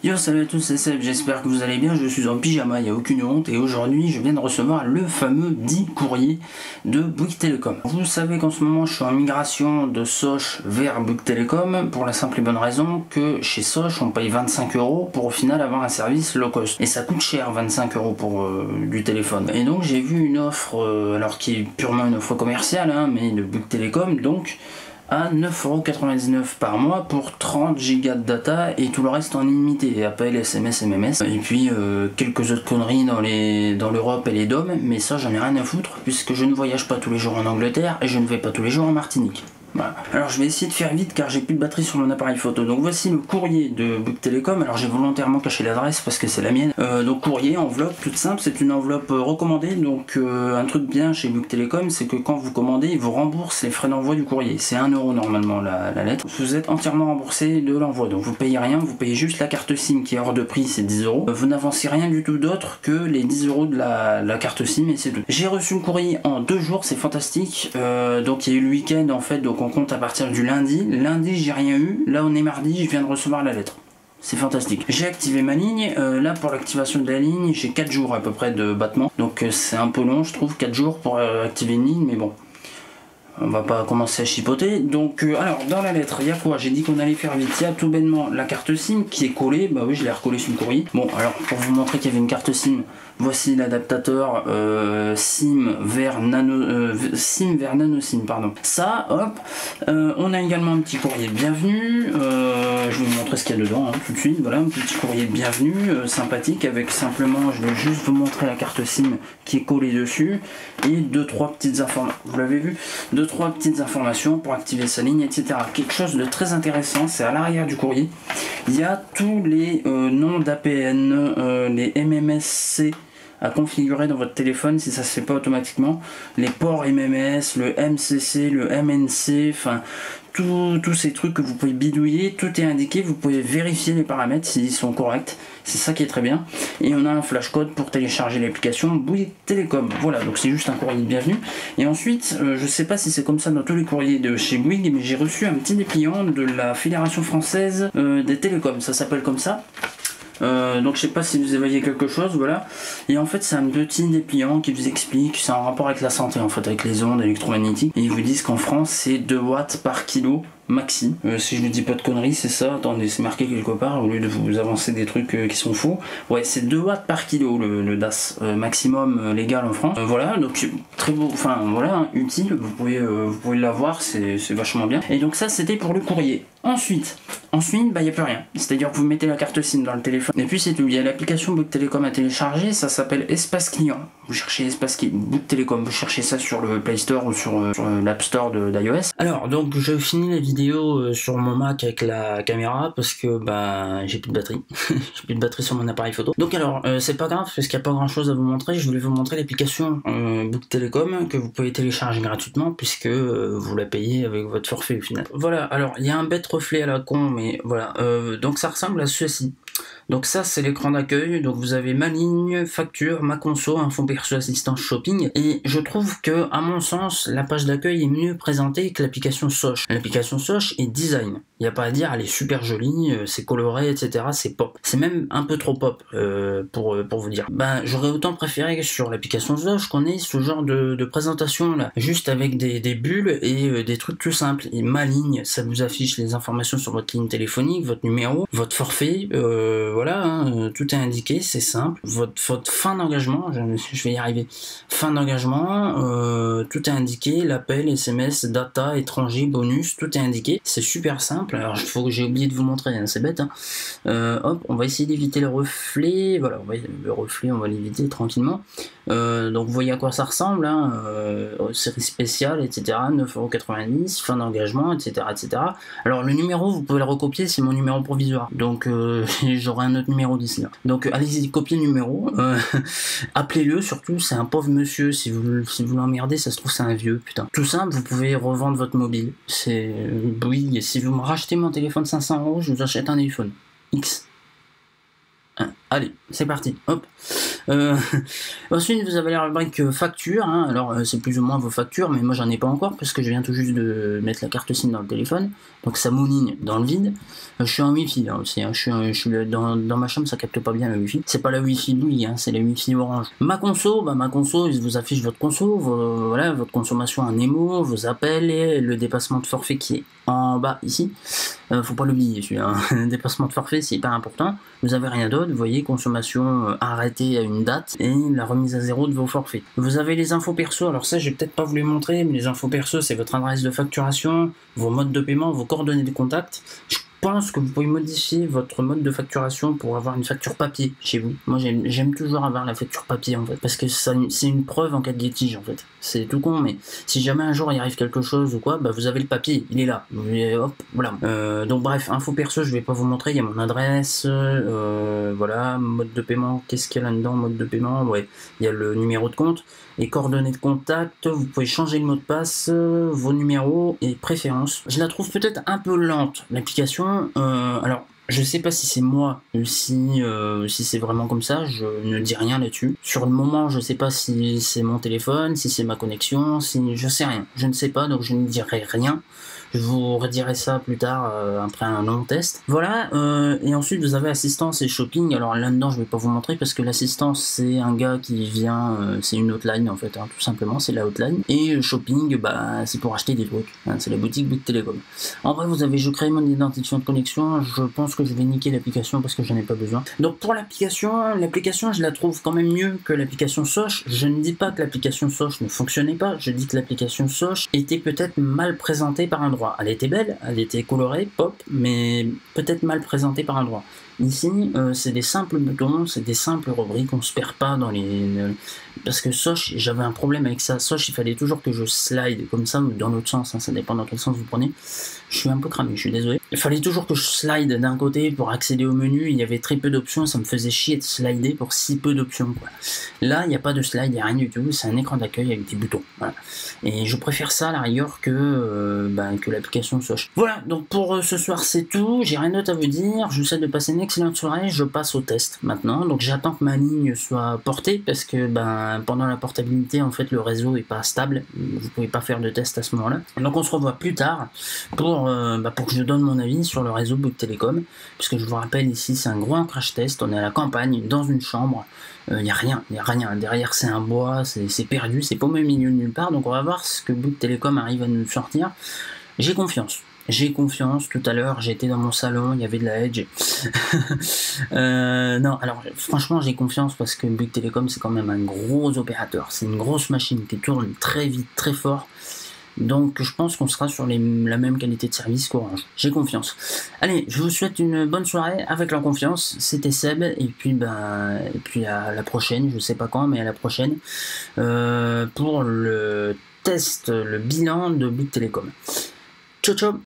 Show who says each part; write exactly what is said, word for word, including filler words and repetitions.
Speaker 1: Yo, salut à tous, c'est Seb, j'espère que vous allez bien, je suis en pyjama, il n'y a aucune honte, et aujourd'hui je viens de recevoir le fameux dit courrier de Bouygues Telecom. Vous savez qu'en ce moment je suis en migration de Sosh vers Bouygues Telecom, pour la simple et bonne raison que chez Sosh on paye vingt-cinq euros pour au final avoir un service low cost. Et ça coûte cher vingt-cinq euros pour euh, du téléphone. Et donc j'ai vu une offre, euh, alors qui est purement une offre commerciale, hein, mais de Bouygues Telecom, donc à neuf euros quatre-vingt-dix-neuf par mois pour trente gigas de data et tout le reste en illimité, appel, S M S, M M S, et puis euh, quelques autres conneries dans les dans l'Europe et les D O M, mais ça j'en ai rien à foutre puisque je ne voyage pas tous les jours en Angleterre et je ne vais pas tous les jours en Martinique. Voilà. Alors je vais essayer de faire vite car j'ai plus de batterie sur mon appareil photo. Donc voici le courrier de Bouygues Telecom. Alors j'ai volontairement caché l'adresse parce que c'est la mienne. Euh, donc courrier, enveloppe, toute simple, c'est une enveloppe euh, recommandée. Donc euh, un truc bien chez Bouygues Telecom, c'est que quand vous commandez, ils vous remboursent les frais d'envoi du courrier. C'est un euro normalement la, la lettre. Vous êtes entièrement remboursé de l'envoi. Donc vous payez rien, vous payez juste la carte SIM qui est hors de prix, c'est dix euros. Vous n'avancez rien du tout d'autre que les dix euros de la, la carte SIM et c'est tout. J'ai reçu le courrier en deux jours, c'est fantastique. Euh, donc il y a eu le week-end en fait, donc on compte à partir du lundi. Lundi j'ai rien eu, là on est mardi, je viens de recevoir la lettre. C'est fantastique. J'ai activé ma ligne, euh, là pour l'activation de la ligne j'ai quatre jours à peu près de battement, donc euh, c'est un peu long je trouve, quatre jours pour euh, activer une ligne, mais bon, on va pas commencer à chipoter. Donc euh, alors dans la lettre il y a quoi? J'ai dit qu'on allait faire vite. Il y a tout bêtement la carte SIM qui est collée, bah oui je l'ai recollée sur le courrier. Bon alors pour vous montrer qu'il y avait une carte SIM, voici l'adaptateur euh, SIM vers nano euh, SIM vers nano SIM, pardon. Ça, hop. Euh, on a également un petit courrier de bienvenue. Euh, je vais vous montrer ce qu'il y a dedans hein, tout de suite. Voilà, un petit courrier de bienvenue euh, sympathique avec simplement, je vais juste vous montrer la carte SIM qui est collée dessus et deux trois petites informations. Vous l'avez vu, deux trois petites informations pour activer sa ligne, et cetera. Quelque chose de très intéressant, c'est à l'arrière du courrier. Il y a tous les euh, noms d'A P N, euh, les M M S C à configurer dans votre téléphone si ça se fait pas automatiquement, les ports M M S, le M C C, le M N C, enfin tous ces trucs que vous pouvez bidouiller, tout est indiqué, vous pouvez vérifier les paramètres s'ils sont corrects, c'est ça qui est très bien. Et on a un flash code pour télécharger l'application Bouygues Telecom. Voilà, donc c'est juste un courrier de bienvenue. Et ensuite, euh, je sais pas si c'est comme ça dans tous les courriers de chez Bouygues, mais j'ai reçu un petit dépliant de la Fédération Française euh, des Télécoms, ça s'appelle comme ça. Euh, donc je sais pas si vous voyez quelque chose, voilà. Et en fait c'est un petit dépliant qui vous explique, c'est en rapport avec la santé en fait, avec les ondes électromagnétiques. Et ils vous disent qu'en France c'est deux watts par kilo maxi. Euh, si je ne dis pas de conneries, c'est ça. Attendez, c'est marqué quelque part au lieu de vous avancer des trucs euh, qui sont faux. Ouais, c'est deux watts par kilo le, le D A S euh, maximum euh, légal en France. Euh, voilà, donc très beau, enfin voilà, hein, utile. Vous pouvez, euh, vous pouvez l'avoir, c'est vachement bien. Et donc ça, c'était pour le courrier. Ensuite, ensuite, bah il y a plus rien. C'est-à-dire que vous mettez la carte SIM dans le téléphone. Et puis c'est tout. Il y a l'application Bouygues Telecom à télécharger. Ça s'appelle Espace Client. Vous cherchez Espace Bouygues Telecom. Vous cherchez ça sur le Play Store ou sur, euh, sur l'App Store d'iOS. Alors donc je finis la vidéo sur mon Mac avec la caméra parce que bah j'ai plus de batterie. J'ai plus de batterie sur mon appareil photo. Donc alors euh, c'est pas grave parce qu'il n'y a pas grand chose à vous montrer. Je voulais vous montrer l'application euh, Bouygues Telecom que vous pouvez télécharger gratuitement puisque euh, vous la payez avec votre forfait au final. Voilà, alors il y a un bête reflet à la con, mais voilà, euh, donc ça ressemble à ceci. Donc ça c'est l'écran d'accueil, donc vous avez ma ligne, facture, ma conso, info perso, assistance shopping, et je trouve que à mon sens la page d'accueil est mieux présentée que l'application Sosh. L'application Sosh est design, il n'y a pas à dire, elle est super jolie, c'est coloré, et cetera. C'est pop, c'est même un peu trop pop euh, pour, pour vous dire. Ben j'aurais autant préféré que sur l'application Sosh qu'on ait ce genre de, de présentation là, juste avec des, des bulles et euh, des trucs tout simples. Et ma ligne, ça vous affiche les informations sur votre ligne téléphonique, votre numéro, votre forfait, euh, voilà, hein, tout est indiqué, c'est simple. Votre, votre fin d'engagement, je, je vais y arriver. Fin d'engagement, euh, tout est indiqué, l'appel, S M S, data, étranger, bonus, tout est indiqué. C'est super simple. Alors, il faut que j'ai oublié de vous montrer, hein, c'est bête. Hein. Euh, hop, on va essayer d'éviter le reflet. Voilà, on va, le reflet, on va l'éviter tranquillement. Euh, donc, vous voyez à quoi ça ressemble. Hein, euh, série spéciale, et cetera. neuf euros quatre-vingt-dix, fin d'engagement, et cetera, et cetera. Alors, le numéro, vous pouvez le recopier, c'est mon numéro provisoire. Donc, euh, j'aurai un autre numéro d'ici là. Donc, allez-y, copiez le numéro. Euh, Appelez-le, surtout, c'est un pauvre monsieur. Si vous, si vous l'emmerdez, ça se trouve, c'est un vieux, putain. Tout simple, vous pouvez revendre votre mobile. C'est oui, et si vous me rachetez mon téléphone cinq cents euros, je vous achète un iPhone X. Allez, c'est parti, hop. Euh, ensuite, vous avez la rubrique facture. Hein. Alors, euh, c'est plus ou moins vos factures, mais moi, j'en ai pas encore parce que je viens tout juste de mettre la carte SIM dans le téléphone. Donc, ça mouline dans le vide. Euh, je suis en Wi-Fi là aussi. Hein. Je suis, je suis dans, dans ma chambre, ça capte pas bien le Wi-Fi. C'est pas la Wi-Fi Louis, hein, c'est la Wi-Fi Orange. Ma conso, bah, ma conso, il vous affiche votre conso, vos, voilà, votre consommation en émo, vos appels et le dépassement de forfait qui est en bas ici. Euh, faut pas l'oublier celui-là. Hein. Dépassement de forfait, c'est hyper important. Vous avez rien d'autre. Vous voyez, consommation euh, arrêtée à une date et la remise à zéro de vos forfaits. Vous avez les infos perso. Alors ça, je vais peut-être pas vous les montrer, mais les infos perso, c'est votre adresse de facturation, vos modes de paiement, vos coordonnées de contact. Je pense que vous pouvez modifier votre mode de facturation pour avoir une facture papier chez vous. Moi, j'aime toujours avoir la facture papier en fait, parce que c'est une preuve en cas de litige en fait. C'est tout con, mais si jamais un jour il arrive quelque chose ou quoi, bah vous avez le papier, il est là. Et hop, voilà. Euh, donc bref, info perso, je vais pas vous montrer. Il y a mon adresse, euh, voilà, mode de paiement. Qu'est-ce qu'il y a là-dedans, mode de paiement? Ouais, il y a le numéro de compte et coordonnées de contact. Vous pouvez changer le mot de passe, euh, vos numéros et préférences. Je la trouve peut-être un peu lente l'application. Euh, alors, je sais pas si c'est moi ou si, euh, si c'est vraiment comme ça, je ne dis rien là-dessus. Sur le moment, je sais pas si c'est mon téléphone, si c'est ma connexion, si je sais rien. Je ne sais pas, donc je ne dirai rien. Je vous redirai ça plus tard euh, après un long test. Voilà, euh, et ensuite vous avez assistance et shopping. Alors là-dedans, je vais pas vous montrer parce que l'assistance, c'est un gars qui vient, euh, c'est une hotline en fait, hein, tout simplement, c'est la hotline. Et le shopping, bah, c'est pour acheter des trucs. Hein, c'est la boutique Bouygues Télécom. En vrai, vous avez, je crée mon identifiant de connexion. Je pense que je vais niquer l'application parce que j'en ai pas besoin. Donc pour l'application, l'application, je la trouve quand même mieux que l'application Soch. Je ne dis pas que l'application Soch ne fonctionnait pas. Je dis que l'application Soch était peut-être mal présentée par endroit. Elle était belle, elle était colorée, pop, mais peut-être mal présentée par endroit. Ici, euh, c'est des simples boutons, c'est des simples rubriques, on se perd pas dans les... Euh, parce que Soch, j'avais un problème avec ça. Soch, il fallait toujours que je slide comme ça, ou dans l'autre sens, hein, ça dépend dans quel sens vous prenez. Je suis un peu cramé, je suis désolé. Il fallait toujours que je slide d'un côté pour accéder au menu, il y avait très peu d'options, ça me faisait chier de slider pour si peu d'options, quoi. Là, il n'y a pas de slide, il n'y a rien du tout, c'est un écran d'accueil avec des boutons, voilà. Et je préfère ça à la rigueur que, euh, bah, que l'application Soch. Voilà, donc pour euh, ce soir, c'est tout, j'ai rien d'autre à vous dire, je vous souhaite de passer une excellente soirée, je passe au test maintenant, donc j'attends que ma ligne soit portée, parce que ben, pendant la portabilité, en fait, le réseau est pas stable, vous pouvez pas faire de test à ce moment-là. Donc on se revoit plus tard pour, euh, bah, pour que je donne mon avis sur le réseau Bouygues Télécom, puisque je vous rappelle ici, c'est un gros crash test, on est à la campagne, dans une chambre, il euh, n'y a rien, il n'y a rien, derrière c'est un bois, c'est perdu, c'est pas au même milieu de nulle part, donc on va voir ce que Bouygues Télécom arrive à nous sortir. J'ai confiance. J'ai confiance, tout à l'heure j'étais dans mon salon, il y avait de la Edge. euh, non, alors franchement j'ai confiance parce que Bouygues Télécom c'est quand même un gros opérateur, c'est une grosse machine qui tourne très vite, très fort. Donc je pense qu'on sera sur les, la même qualité de service qu'Orange. J'ai confiance. Allez, je vous souhaite une bonne soirée avec leur confiance. C'était Seb, et puis ben et puis à la prochaine, je sais pas quand, mais à la prochaine, euh, pour le test, le bilan de Bouygues Télécom. Ciao ciao.